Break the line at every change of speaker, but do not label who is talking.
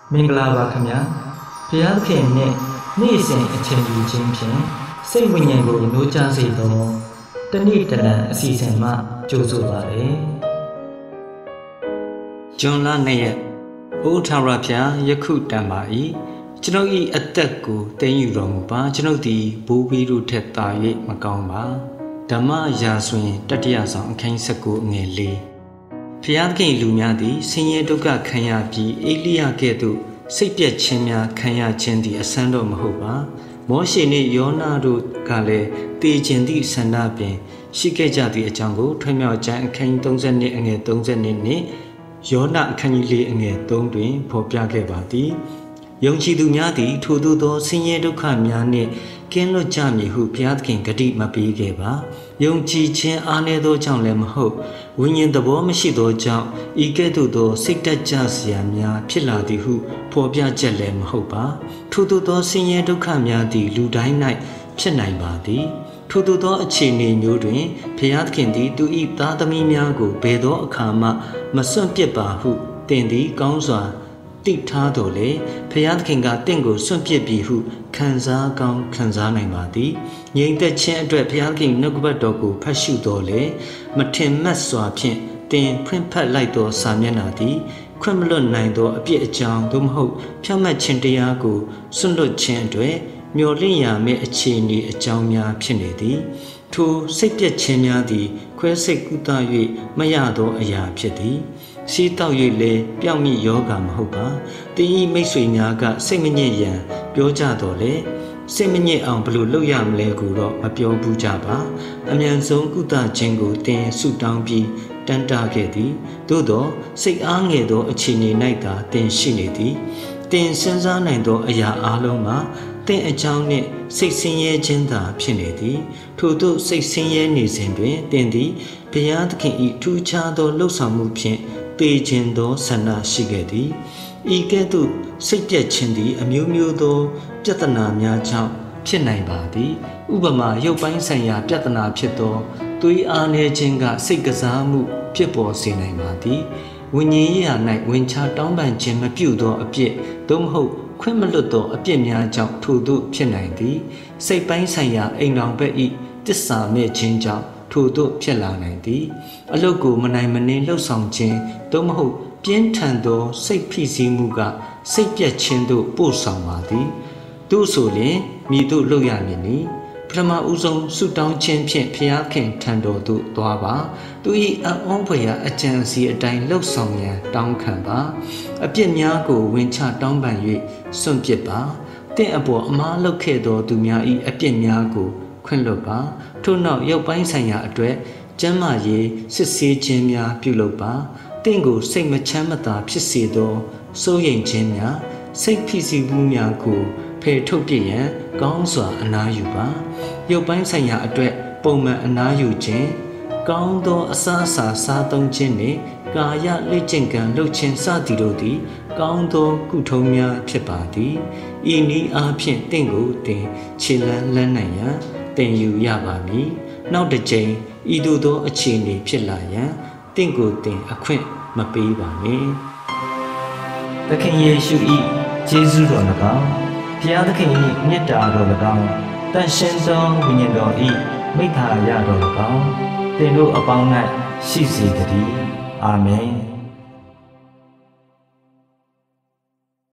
မင်္ဂလာပါခင်ဗျာဘုရားခင်နဲ့နေ့စဉ်အချိန်ယူခြင်းဖြင့်စိတ်ဝိညာဉ်ကိုနှိုးချစေသောတနေ့တလံအစီအစဉ်မှကြိုဆိုပါရစေ
ဂျွန်လ2ရက်အိုထာဝရဘုရားယခုတန်ပါ၏ကျွန်ုပ်၏အသက်ကိုသိမ်းယူတော်မူပါကျွန်ုပ်သည်ဘိုးဘီတို့ထက်သာ၍မကောင်းပါဓမ္မရာဇဝင်တတိယဆောင်အခန်း19အငယ်4ဘုရားခင်လူများသည်ဆင်းရဲဒုက္ခခံရပြီးအေလိယကဲ့သို့စိတ်ပြည့်ခြင်းများခံရခြင်းသည်အဆန်းတော့မဟုတ်ပါမောရှေနှင့်ယောနာတို့ကလည်းတည်ခြင်းသည့်ဆန္ဒပင်ရှိခဲ့ကြသည့်အကြောင်းကိုထွေးမြောက်ကျမ်းအခန်း32အငယ်30နှင့်ယောနာအခန်းကြီး4အငယ်3တွင်ဖော်ပြခဲ့ပါသည်ယုံကြည်သူများသည်ထိုသို့သောဆင်းရဲဒုက္ခများနှင့်ကင်းလွတ်ကြမည်ဟုဘုရားသခင်ဂတိမပေးခဲ့ပါယုံကြည်ခြင်းအားနည်းသောကြောင့်လည်းမဟုတ်ဝိညာဉ်သဘောမရှိသောကြောင့်ဤကဲ့သို့သောစိတ်တက်ကြစရာများဖြစ်လာသည်ဟုဖော်ပြချက်လည်းမဟုတ်ပါထိုသို့သောဆင်းရဲဒုက္ခများသည်လူတိုင်း၌ဖြစ်နိုင်ပါသည်ထိုသို့သောအခြေအနေမျိုးတွင်ဘုရားသခင်သည်သူ၏သားသမီးများကိုဘယ်သောအခါမှမစွန့်ပစ်ပါဟုသင်သည်ကောင်းစွာတိထားတော်လေဖျားသခင်ကတင့်ကိုစွန့်ပစ်ပြီဟုခံစားကောင်းခံစားနိုင်ပါသည်ငြိမ်သက်ခြင်းအတွက်ဖျားသခင်နှုတ်ကပတ်တော်ကိုဖတ်ရှုတော်လေမထင်မှတ်စွာဖြင့်တင်ဖွင့်ဖတ်လိုက်သောစာမျက်နှာသည်ခွင့်မလွတ်နိုင်သောအပြစ်အကြောင်းသို့မဟုတ်ဖြောင့်မတ်ခြင်းတရားကိုစွန့်လွတ်ခြင်းအတွက်မျော်လင့်ရမယ့်အခြေအနေအကြောင်းများဖြစ်နေသည်ထိုစိတ်ပြည့်ခြင်းများသည်ခွဲစိတ်ကုသ၍မရသောအရာဖြစ်သည်စီးတောက်၍လည်းပြောင်းမိယောဂါမဟုတ်ပါတင်းဤမိတ်ဆွေများကစိတ်မညစ်ရန်ပြောကြတော်လေစိတ်မညစ်အောင်ဘယ်လိုလုပ်ရမလဲကိုတော့မပြောဘူးကြပါအမြန်ဆုံးကုသခြင်းကိုတင်ဆုတောင်းပြီးတန်တာခဲ့သည်သို့သောစိတ်အားငယ်သောအခြေအနေ၌သာတင်ရှိနေသည်တင်စဉ်းစားနိုင်သောအရာအလုံးမှာတင်အကြောင်းနှင့်စိတ်ဆင်းရဲခြင်းသာဖြစ်နေသည်ထို့သို့စိတ်ဆင်းရဲနေစဉ်တွင်တင်သည်ဘုရားသခင်၏ထူးခြားသောလှုပ်ဆောင်မှုဖြင့်ပေခြင်းသောဆန္ဒရှိခဲ့သည်ဤကဲ့သို့စိတ်ပြည့်ခြင်းသည်အမျိုးမျိုးသောပြဿနာများကြောင့်ဖြစ်နိုင်ပါသည်ဥပမာရုပ်ပိုင်းဆိုင်ရာပြဿနာဖြစ်သောသွေးအားနည်းခြင်းကစိတ်ကစားမှုဖြစ်ပေါ်စေနိုင်ပါသည်ဝိညာဉ်ရေးရာ၌ဝင်ချတောင်းပန်ခြင်းမပြုသောအပြစ်သို့မဟုတ်ခွင့်မလွတ်သောအပြစ်များကြောင့်ထို့သို့ဖြစ်နိုင်သည်စိတ်ပိုင်းဆိုင်ရာအိမ်တော်ဘက်၏တစ္ဆာမဲ့ခြင်းကြောင့်ထို့သို့ဖြစ်လာနိုင်သည်အလုတ်ကိုမနိုင်မနှင်းလှုပ်ဆောင်ခြင်းသို့မဟုတ်ပြင်းထန်သောစိတ်ဖိစီးမှုကစိတ်ပြတ်ခြင်းသို့ပို့ဆောင်ပါသည်သို့ဆိုလျှင်မိတို့လှုပ်ရမည်နီပထမဦးဆုံးဆုတောင်းခြင်းဖြင့်ဘုရားခင်ထံတော်သို့သွားပါသူ၏အံ့ဩဖွယ်ရာအကြံစီအတိုင်းလှုပ်ဆောင်ရန်တောင်းခံပါအပြစ်များကိုဝင်ချတောင်းပန်၍စွန့်ပစ်ပါတင့်အပေါ်အမားလုပ်ခဲ့သောသူများ၏အပြစ်များကိုခွင့်လွှတ်ပါထို့နောက်ရုပ်ပိုင်းဆိုင်ရာအတွက်ကျမ်းမာရေးစစ်ဆေးခြင်းများပြုလုပ်ပါတင့်ကိုစိတ်မချမ်းမသာဖြစ်စေသောစိုးရိမ်ခြင်းများစိတ်ဖိစီးမှုများကိုဖယ်ထုတ်ပြရန်ကောင်းစွာအနားယူပါရုပ်ပိုင်းဆိုင်ရာအတွက်ပုံမှန်အနားယူခြင်းကောင်းသောအစားအစာစားသုံးခြင်းနှင့်ကာယလေ့ကျင့်ကံလုပ်ခြင်းစသည်တို့သည်ကောင်းသောကုထုံးများဖြစ်ပါသည်ဤနည်းအားဖြင့်တင့်ကိုတင်ခြေလှမ်းလန်းနိုင်ရန်တင်ယူရပါမည်နောက်တစ်ကြိမ်ဤသို့သောအခြေအနေဖြစ်လာရန်တင့်ကိုတင်အခွင့်မပေးပါနဲ့
သခင်ယေရှု၏ကျေးဇူးတော်၎င်းဘုရားသခင်၏မြတ်တာတော်၎င်းတန်ရှင်းသောဝိညာဉ်တော်၏မိစ္ဆာရတော်၎င်းသင်တို့အပေါင်း၌ရှိစေတည်းအာမင်